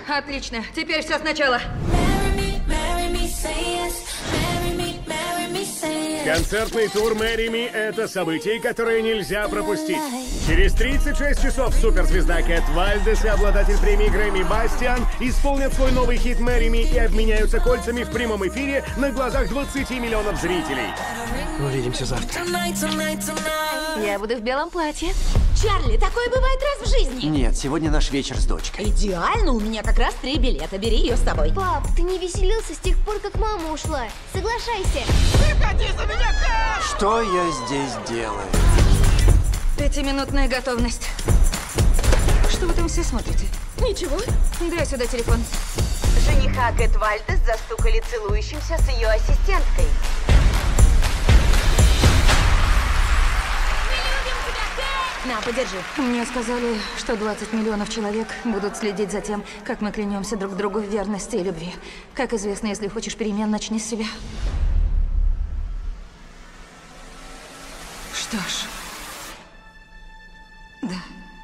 Отлично. Теперь все сначала. Концертный тур «Marry Me» — это событие, которое нельзя пропустить. Через 36 часов суперзвезда Кэт Вальдес и обладатель премии Грэмми Бастиан исполнят свой новый хит «Marry Me» и обменяются кольцами в прямом эфире на глазах 20 миллионов зрителей. Увидимся завтра. Я буду в белом платье. Чарли, такое бывает раз в жизни. Нет, сегодня наш вечер с дочкой. Идеально, у меня как раз 3 билета. Бери ее с собой. Пап, ты не веселился с тех пор, как мама ушла. Соглашайся. Выходи за меня, Кэт! Что я здесь делаю? 5-минутная готовность. Что вы там все смотрите? Ничего. Дай сюда телефон. Жениха Кэт Вальдес застукали целующимся с ее ассистенткой. На, подержи. Мне сказали, что 20 миллионов человек будут следить за тем, как мы клянемся друг другу в верности и любви. Как известно, если хочешь перемен, начни с себя. Что ж. Да.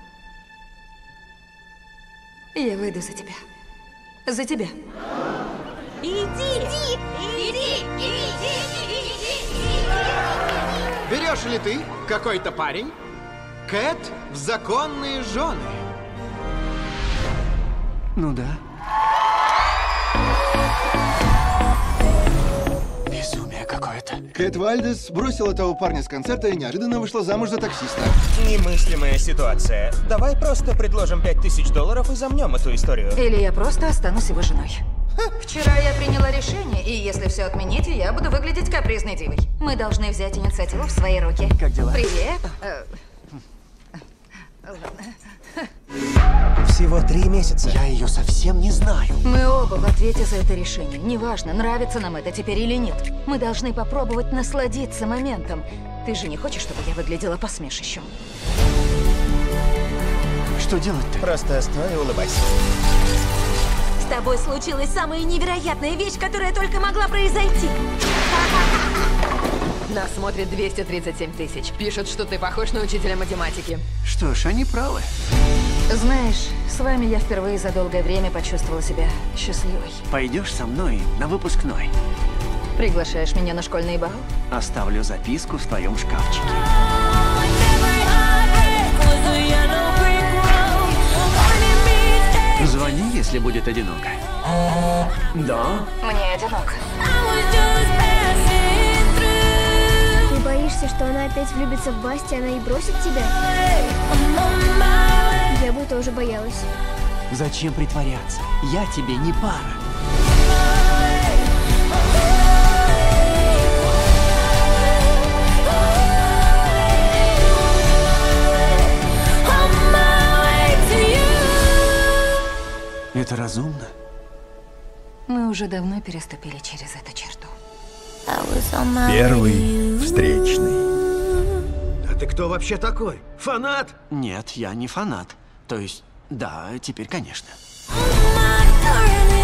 Я выйду за тебя. За тебя. Иди! Берешь ли ты какой-то парень? Кэт в законные жены. Ну да. Безумие какое-то. Кэт Вальдес бросила того парня с концерта и неожиданно вышла замуж за таксиста. Немыслимая ситуация. Давай просто предложим $5000 и замнем эту историю. Или я просто останусь его женой. Вчера я приняла решение, и если все отмените, я буду выглядеть капризной дивой. Мы должны взять инициативу в свои руки. Как дела? Привет. Всего 3 месяца. Я ее совсем не знаю. Мы оба в ответе за это решение. Неважно, нравится нам это теперь или нет. Мы должны попробовать насладиться моментом. Ты же не хочешь, чтобы я выглядела посмешищем? Что делать-то? Просто стой и улыбайся. С тобой случилась самая невероятная вещь, которая только могла произойти. Нас смотрит 237 тысяч. Пишут, что ты похож на учителя математики. Что ж, они правы. Знаешь, с вами я впервые за долгое время почувствовала себя счастливой. Пойдешь со мной на выпускной. Приглашаешь меня на школьный бал? Оставлю записку в твоем шкафчике. Звони, если будет одиноко. Да? Мне одиноко. Ты боишься, что она опять влюбится в Бастиана и бросит тебя? Я бы тоже боялась. Зачем притворяться? Я тебе не пара. Это разумно? Мы уже давно переступили через эту черту. Первый встречный. А ты кто вообще такой? Фанат? Нет, я не фанат. То есть, да, теперь, конечно. Oh my darling.